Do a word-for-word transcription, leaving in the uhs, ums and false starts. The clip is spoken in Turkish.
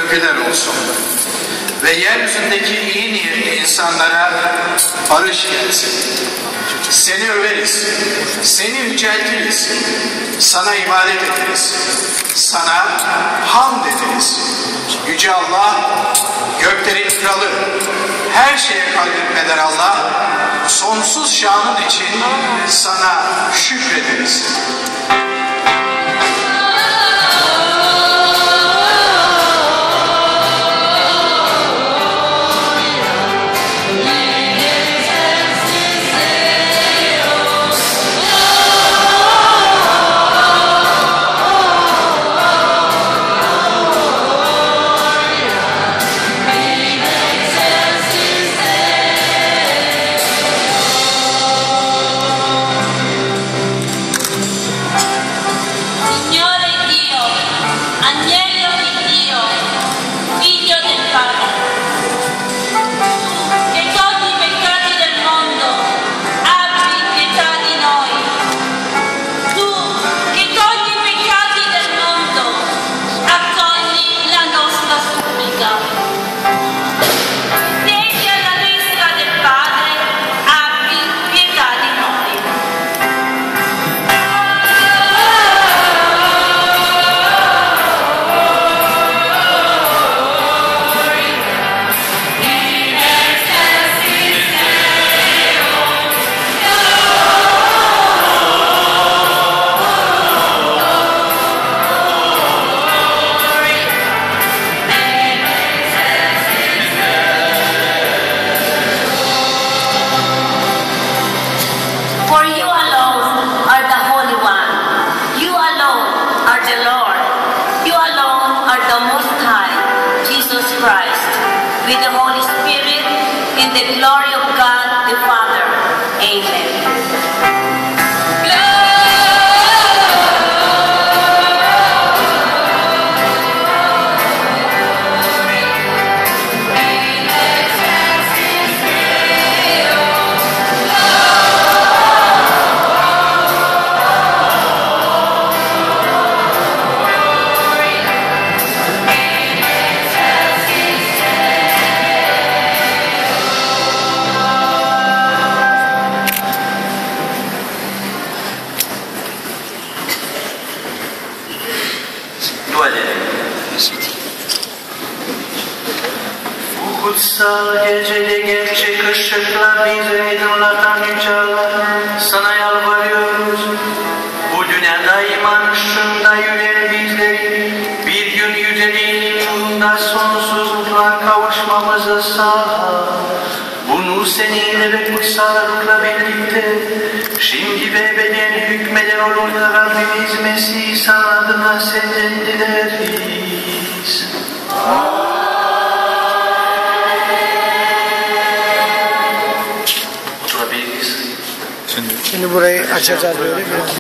övgüler olsun. Ve yeryüzündeki iyi niyetli insanlara barış gelsin. Seni överiz, seni yüceltiriz, sana ibadet ederiz, sana hamd ederiz. Yüce Allah, göklerin kralı, her şeye kadir eder Allah, sonsuz şanın için sana şükrederiz. For you alone are the Holy One. You alone are the Lord. You alone are the Most High, Jesus Christ, with the Holy Spirit, in the glory of God the Father. Amen. Bu kutsal gecede gerçek ışıkla bizi aydınlatan Yüce Allah, sana yalvarıyoruz. Bu dünyada iman ışığında yürüyen bizleri bir gün yüceliğin nurunda sonsuzlukla kavuşmamızı sağla. Bunu seninle ve kutsal ruhla birlikte şimdi ve ebeden hükmeden olan Rabbimiz Mesih İsa adına senden dileriz. Şimdi burayı açacağız böyle.